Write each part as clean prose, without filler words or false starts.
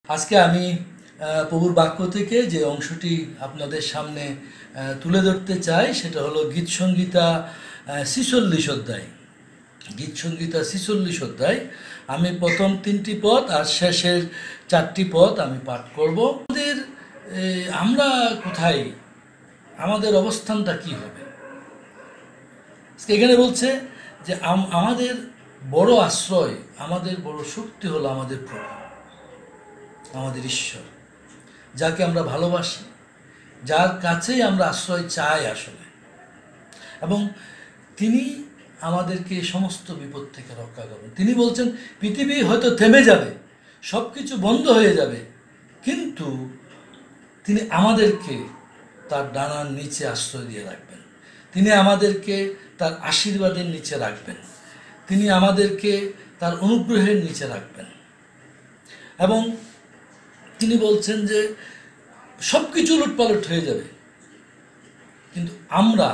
আজকে আমি প্রভুর বাক্য থেকে যে অংশটি আপনাদের সামনে তুলে ধরতে চাই সেটা হলো গীতসংহিতা ৪৬ অধ্যায়। গীতসংহিতা ৪৬ অধ্যায় আমি প্রথম ৩টি পদ আর শেষের 4টি পদ আমি পাঠ করব। আমরা কোথায়, আমাদের অবস্থানটা কি হবে? এখানে বলছে যে আমাদের বড় আশ্রয়, আমাদের বড় শক্তি হলো আমাদের প্রভু, আমাদের ঈশ্বর, যাকে আমরা ভালোবাসি, যার কাছেই আমরা আশ্রয় চাই আসলে। এবং তিনি আমাদেরকে সমস্ত বিপদ থেকে রক্ষা করবেন। তিনি বলছেন পৃথিবী হয়তো থেমে যাবে, সব কিছু বন্ধ হয়ে যাবে, কিন্তু তিনি আমাদেরকে তার ডানার নিচে আশ্রয় দিয়ে রাখবেন। তিনি আমাদেরকে তার আশীর্বাদের নিচে রাখবেন। তিনি আমাদেরকে তার অনুগ্রহের নিচে রাখবেন। এবং তিনি বলছেন যে সব কিছু উলটপালট হয়ে যাবে, কিন্তু আমরা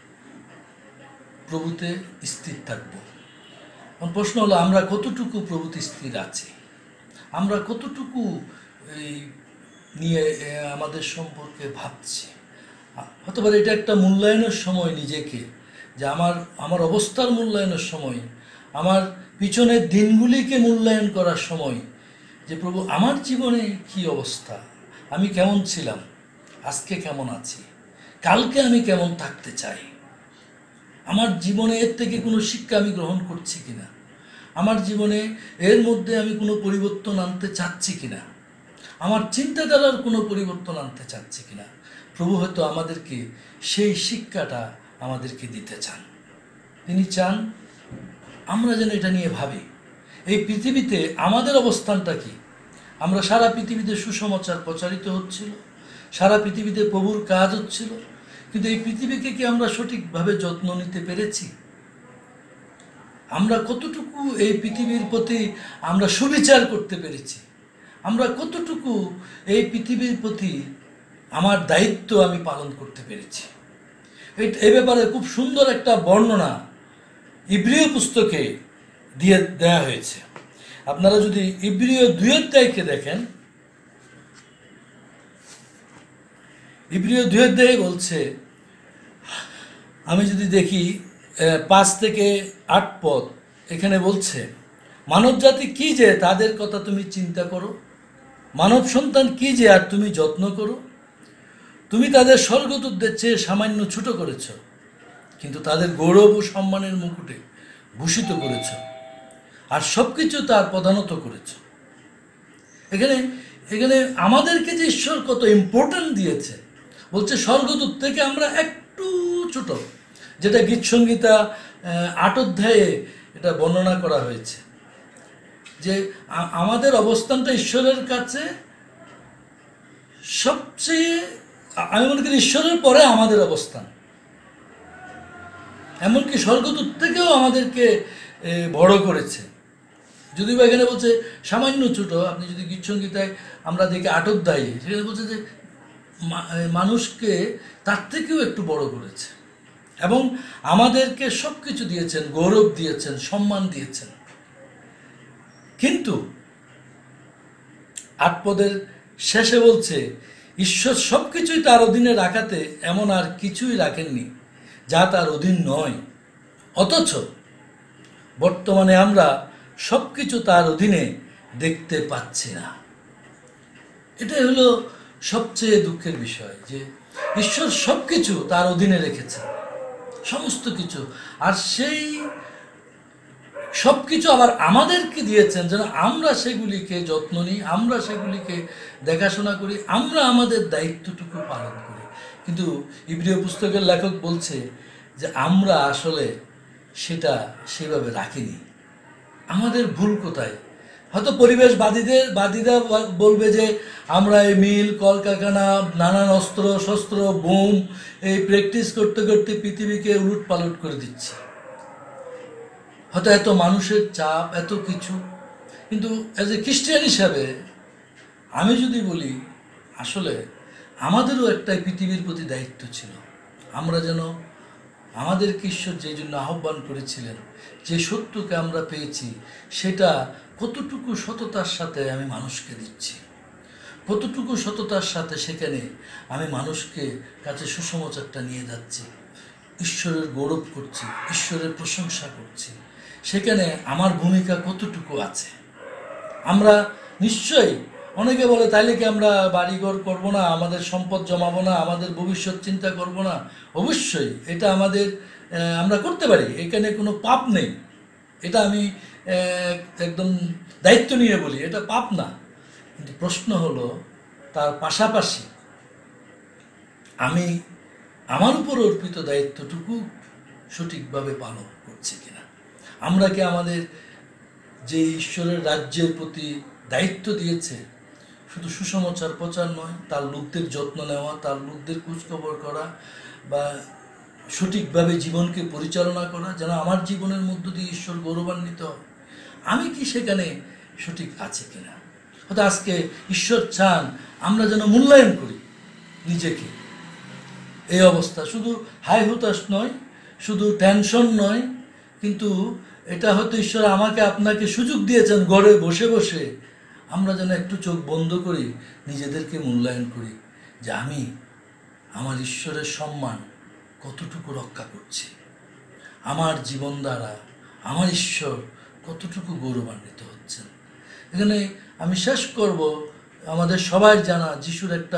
প্রভুতে স্থির থাকব। প্রশ্ন হলো, আমরা কতটুকু প্রভুতে স্থির আছি? আমরা কতটুকু এই নিয়ে আমাদের সম্পর্কে ভাবছি? হতে পারে এটা একটা মূল্যায়নের সময়, নিজেকে যে আমার অবস্থার মূল্যায়নের সময়, আমার পিছনের দিনগুলিকে মূল্যায়ন করার সময়, যে প্রভু আমার জীবনে কি অবস্থা, আমি কেমন ছিলাম, আজকে কেমন আছি, কালকে আমি কেমন থাকতে চাই, আমার জীবনে এর থেকে কোনো শিক্ষা আমি গ্রহণ করছি কিনা, আমার জীবনে এর মধ্যে আমি কোনো পরিবর্তন আনতে চাচ্ছি কিনা, আমার চিন্তাধারার কোনো পরিবর্তন আনতে চাচ্ছি কিনা। প্রভু হয়তো আমাদেরকে সেই শিক্ষাটা আমাদেরকে দিতে চান। তিনি চান আমরা যেন এটা নিয়ে ভাবি, এই পৃথিবীতে আমাদের অবস্থানটা কি। আমরা সারা পৃথিবীতে সুসমাচার প্রচারিত হচ্ছিল, সারা পৃথিবীতে প্রভুর কাজ হচ্ছিল, কিন্তু এই পৃথিবীকে কি আমরা সঠিকভাবে যত্ন নিতে পেরেছি? আমরা কতটুকু এই পৃথিবীর প্রতি আমরা সুবিচার করতে পেরেছি? আমরা কতটুকু এই পৃথিবীর প্রতি আমার দায়িত্ব আমি পালন করতে পেরেছি? এই ব্যাপারে খুব সুন্দর একটা বর্ণনা ইব্রিয় পুস্তকে দেয়া হয়েছে। আপনারা যদি ইব্রিয় ২ অধ্যায়কে দেখেন, ইব্রিয় ২ অধ্যায়ে বলছে, আমি যদি দেখি 5 থেকে 8 পদ, এখানে বলছে, মানব জাতি কি যে তাদের কথা তুমি চিন্তা করো, মানব সন্তান কি যে আর তুমি যত্ন করো। তুমি তাদের স্বর্গদূতদের চেয়ে সামান্য ছোট করেছ, কিন্তু তাদের গৌরব ও সম্মানের মুকুটে ভূষিত করেছ, আর সব কিছু তার প্রধানত করেছ। এখানে এখানে আমাদেরকে যে ঈশ্বর কত ইম্পর্টেন্ট দিয়েছে, বলছে স্বর্গদূত থেকে আমরা একটু ছোট, যেটা গীতসংহিতা 8 অধ্যায়ে এটা বর্ণনা করা হয়েছে, যে আমাদের অবস্থানটা ঈশ্বরের কাছে সবচেয়ে, আমি মনে করি ঈশ্বরের পরে আমাদের অবস্থান। এমনকি স্বর্গদূত থেকেও আমাদেরকে বড় করেছে। যদিও এখানে বলছে সামান্য ছোট, আপনি যদি গীতসংহিতায় আমরা দেখি 8 অধ্যায়ে, সেখানে বলছে যে মানুষকে তার থেকেও একটু বড় করেছে, এবং আমাদেরকে সব কিছু দিয়েছেন, গৌরব দিয়েছেন, সম্মান দিয়েছেন। কিন্তু 8 পদের শেষে বলছে, ঈশ্বর সব কিছুই তার অধীনে রাখাতে এমন আর কিছুই রাখেননি যা তার অধীন নয়। অথচ বর্তমানে আমরা সব কিছু তার অধীনে দেখতে পাচ্ছি না। এটাই হলো সবচেয়ে দুঃখের বিষয়, যে ঈশ্বর সব কিছু তার অধীনে রেখেছেন, সমস্ত কিছু, আর সেই সব কিছু আবার আমাদেরকে দিয়েছেন যেন আমরা সেগুলিকে যত্ন নিই, আমরা সেগুলিকে দেখাশোনা করি, আমরা আমাদের দায়িত্বটুকু পালন করি। কিন্তু ইব্রিয় পুস্তকের লেখক বলছে যে আমরা আসলে সেটা সেভাবে রাখিনি। আমাদের ভুল কোথায়? হয়তো পরিবেশবাদীরা বলবে যে আমরা এই মিল, কলকারখানা, নানান অস্ত্র শস্ত্র, বোম এই প্র্যাকটিস করতে করতে পৃথিবীকে উলট পালট করে দিচ্ছি, হয়তো এত মানুষের চাপ, এত কিছু। কিন্তু অ্যাজ এ খ্রিস্টান হিসাবে আমি যদি বলি, আসলে আমাদেরও একটা পৃথিবীর প্রতি দায়িত্ব ছিল। আমরা যেন আমাদেরকে ঈশ্বর যে জন্য আহ্বান করেছিলেন, যে সত্যকে আমরা পেয়েছি, সেটা কতটুকু সততার সাথে আমি মানুষকে দিচ্ছি। কতটুকু সততার সাথে সেখানে আমি মানুষকে কাছে সুসমাচারটা নিয়ে যাচ্ছি, ঈশ্বরের গৌরব করছি, ঈশ্বরের প্রশংসা করছি, সেখানে আমার ভূমিকা কতটুকু আছে। আমরা নিশ্চয়ই, অনেকে বলে তাইলে কি আমরা বাড়িঘর করবো না, আমাদের সম্পদ জমাবো না, আমাদের ভবিষ্যৎ চিন্তা করব না? অবশ্যই এটা আমাদের আমরা করতে পারি, এখানে কোনো পাপ নেই। এটা আমি একদম দায়িত্ব নিয়ে বলি, এটা পাপ না। কিন্তু প্রশ্ন হলো তার পাশাপাশি আমি আমার উপর অর্পিত দায়িত্বটুকু সঠিকভাবে পালন করছি কিনা। আমরা কি আমাদের যে ঈশ্বরের রাজ্যের প্রতি দায়িত্ব দিয়েছে শুধু সুসমাচার প্রচার নয়, তার লোকদের যত্ন নেওয়া, তার লোকদের খোঁজখবর করা, বা সঠিকভাবে জীবনকে পরিচালনা করা, যেন আমার জীবনের মধ্য দিয়ে ঈশ্বর গৌরবান্বিত হয়, আমি কি সেখানে সঠিক আছে কিনা। হয়তো আজকে ঈশ্বর চান আমরা যেন মূল্যায়ন করি নিজেকে। এই অবস্থা শুধু হাই হুতাশ নয়, শুধু টেনশন নয়, কিন্তু এটা হয়তো ঈশ্বর আমাকে আপনাকে সুযোগ দিয়েছেন ঘরে বসে বসে আমরা যেন একটু চোখ বন্ধ করি, নিজেদেরকে মূল্যায়ন করি যে আমি আমার ঈশ্বরের সম্মান কতটুকু রক্ষা করছি, আমার জীবন দ্বারা আমার ঈশ্বর কতটুকু গৌরবান্বিত হচ্ছেন। এখানে আমি শেষ করব আমাদের সবাই জানা যিশুর একটা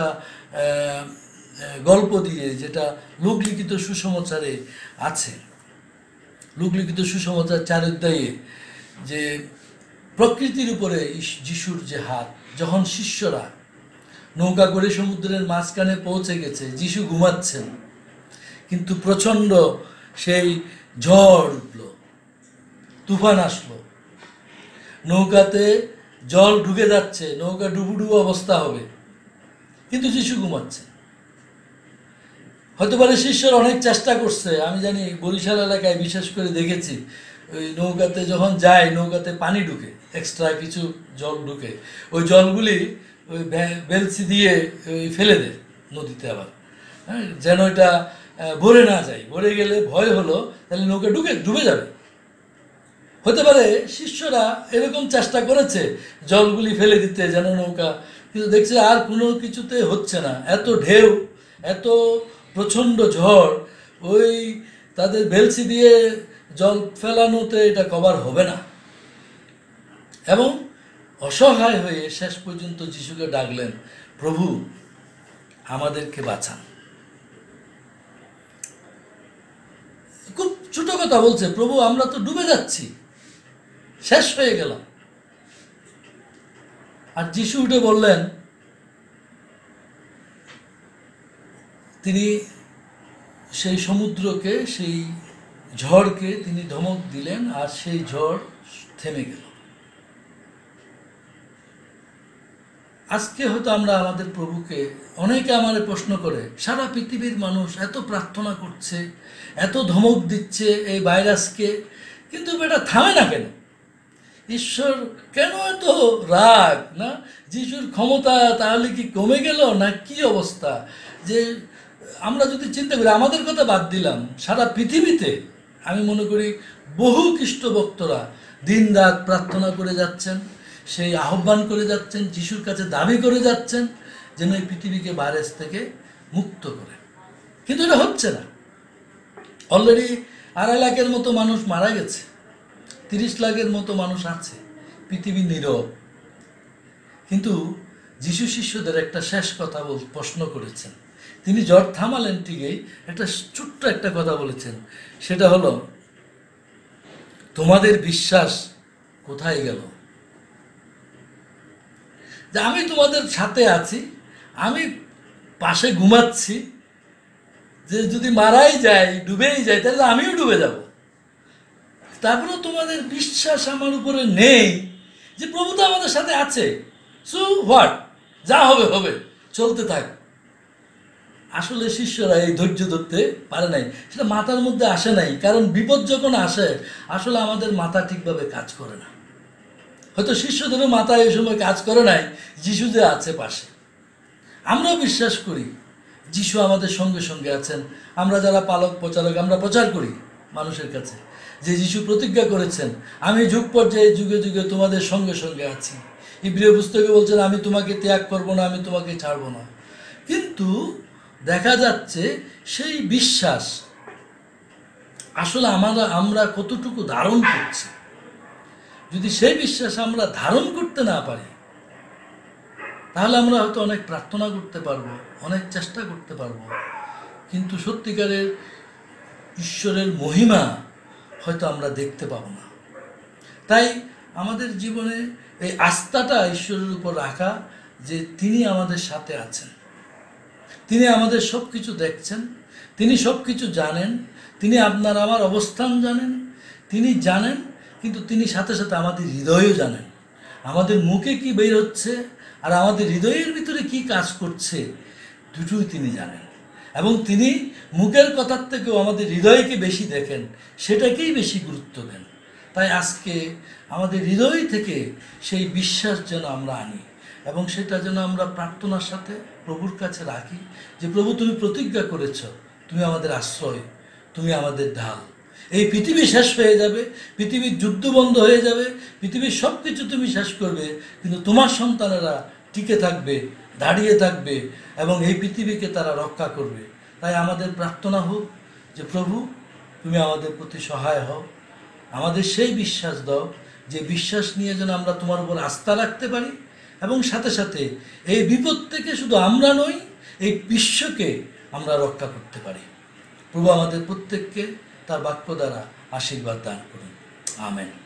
গল্প দিয়ে, যেটা লোকলিখিত সুসমাচারে আছে। লোকলিখিত সুসমাচার 4 অধ্যায়ে যে প্রকৃতির উপরে যিশুর যে হাত, যখন শিষ্যরা নৌকা করে সমুদ্রের মাঝখানে পৌঁছে গেছে, যিশু ঘুমাচ্ছেন, কিন্তু প্রচণ্ড সেই ঝড় উঠল, তুফান আসলো, নৌকাতে জল ঢুকে যাচ্ছে, নৌকা ডুবুডুবু অবস্থা হবে, কিন্তু যিশু ঘুমাচ্ছেন। হয়তো পারে শিষ্যরা অনেক চেষ্টা করছে, আমি জানি বরিশাল এলাকায় বিশেষ করে দেখেছি, ওই নৌকাতে যখন যায় নৌকাতে পানি ঢুকে, এক্সট্রা কিছু জল ঢুকে, ওই জলগুলি ওই বেলসি দিয়ে ওই ফেলে দেয় নদীতে আবার, হ্যাঁ, যেন এটা ভরে না যায়। ভরে গেলে ভয় হলো তাহলে নৌকা ডুবে যাবে। হতে পারে শিষ্যরা এরকম চেষ্টা করেছে জলগুলি ফেলে দিতে যেন নৌকা, কিন্তু দেখছে আর কোনো কিছুতে হচ্ছে না, এত ঢেউ, এত প্রচণ্ড ঝড়, ওই তাদের বেলসি দিয়ে জল ফেলানোতে এটা কভার হবে না। এবং অসহায় হয়ে শেষ পর্যন্ত যিশুকে ডাকলেন, প্রভু আমাদেরকে বাঁচান। খুব ছোট কথা বলছে, প্রভু আমরা তো ডুবে যাচ্ছি, শেষ হয়ে গেলাম। আর যিশু উঠে বললেন, তিনি সেই সমুদ্রকে, সেই ঝড়কে তিনি ধমক দিলেন, আর সেই ঝড় থেমে গেল। আজকে হয়তো আমরা আমাদের প্রভুকে, অনেকে আমাদের প্রশ্ন করে, সারা পৃথিবীর মানুষ এত প্রার্থনা করছে, এত ধমক দিচ্ছে এই ভাইরাসকে, কিন্তু এটা থামে না কেন? ঈশ্বর কেন এত রাগ? না যিশুর ক্ষমতা তাহলে কি কমে গেল না কি অবস্থা? যে আমরা যদি চিন্তা করি, আমাদের কথা বাদ দিলাম, সারা পৃথিবীতে আমি মনে করি বহু খ্রিস্ট ভক্তরা দিন রাত প্রার্থনা করে যাচ্ছেন, সেই আহ্বান করে যাচ্ছেন, যিশুর কাছে দাবি করে যাচ্ছেন যেন এই পৃথিবীকে ভাইরাস থেকে মুক্ত করে। কিন্তু এটা হচ্ছে না। অলরেডি 2.5 লাখের মতো মানুষ মারা গেছে, 30 লাখের মতো মানুষ আছে, পৃথিবী নীরব। কিন্তু যিশু শিষ্যদের একটা শেষ কথা প্রশ্ন করেছেন, তিনি ঝড় থামালেন ঠিকই, একটা ছোট্ট একটা কথা বলেছেন, সেটা হলো, তোমাদের বিশ্বাস কোথায় গেল? যে আমি তোমাদের সাথে আছি, আমি পাশে ঘুমাচ্ছি, যে যদি মারাই যায়, ডুবেই যায়, তাহলে আমিও ডুবে যাব। তারপরেও তোমাদের বিশ্বাস আমার উপরে নেই যে প্রভু তো আমাদের সাথে আছে, সো হোয়াট, যা হবে হবে, চলতে থাক। আসলে শিষ্যরা এই ধৈর্য ধরতে পারে নাই, সেটা মাথার মধ্যে আসে নাই, কারণ বিপদ যখন আসে আসলে আমাদের মাথা ঠিকভাবে কাজ করে না। হয়তো শিষ্যদেরও মাথা এই সময় কাজ করে নাই, যিশু যে আছে পাশে। আমরাও বিশ্বাস করি যিশু আমাদের সঙ্গে সঙ্গে আছেন। আমরা যারা পালক প্রচারক, আমরা প্রচার করি মানুষের কাছে যে যিশু প্রতিজ্ঞা করেছেন, আমি যুগ পর্যায়ে যুগে যুগে তোমাদের সঙ্গে সঙ্গে আছি, ইব্রিয় পুস্তকে বলছেন আমি তোমাকে ত্যাগ করব না, আমি তোমাকে ছাড়ব না। কিন্তু দেখা যাচ্ছে সেই বিশ্বাস আসলে আমরা কতটুকু ধারণ করছি। যদি সেই বিশ্বাস আমরা ধারণ করতে না পারি, তাহলে আমরা হয়তো অনেক প্রার্থনা করতে পারবো, অনেক চেষ্টা করতে পারবো, কিন্তু সত্যিকারের ঈশ্বরের মহিমা হয়তো আমরা দেখতে পাবো না। তাই আমাদের জীবনে এই আস্থাটা ঈশ্বরের উপর রাখা, যে তিনি আমাদের সাথে আছেন, তিনি আমাদের সব কিছু দেখছেন, তিনি সব কিছু জানেন, তিনি আপনার আমার অবস্থান জানেন, তিনি জানেন, কিন্তু তিনি সাথে সাথে আমাদের হৃদয়ও জানেন। আমাদের মুখে কি বের হচ্ছে আর আমাদের হৃদয়ের ভিতরে কি কাজ করছে, দুটোই তিনি জানেন। এবং তিনি মুখের কথার থেকেও আমাদের হৃদয়কে বেশি দেখেন, সেটাকেই বেশি গুরুত্ব দেন। তাই আজকে আমাদের হৃদয় থেকে সেই বিশ্বাস যেন আমরা আনি, এবং সেটা যেন আমরা প্রার্থনার সাথে প্রভুর কাছে রাখি, যে প্রভু তুমি প্রতিজ্ঞা করেছ, তুমি আমাদের আশ্রয়, তুমি আমাদের ঢাল। এই পৃথিবী শেষ হয়ে যাবে, পৃথিবীর যুদ্ধ বন্ধ হয়ে যাবে, পৃথিবীর সব কিছু তুমি শেষ করবে, কিন্তু তোমার সন্তানেরা টিকে থাকবে, দাঁড়িয়ে থাকবে, এবং এই পৃথিবীকে তারা রক্ষা করবে। তাই আমাদের প্রার্থনা হোক যে প্রভু তুমি আমাদের প্রতি সহায় হও, আমাদের সেই বিশ্বাস দাও, যে বিশ্বাস নিয়ে যেন আমরা তোমার উপর আস্থা রাখতে পারি, এবং সাথে সাথে এই বিপদ থেকে শুধু আমরা নই, এই বিশ্বকে আমরা রক্ষা করতে পারি। প্রভু আমাদের প্রত্যেককে তার বাক্য দ্বারা আশীর্বাদ দান করুন। আমেন।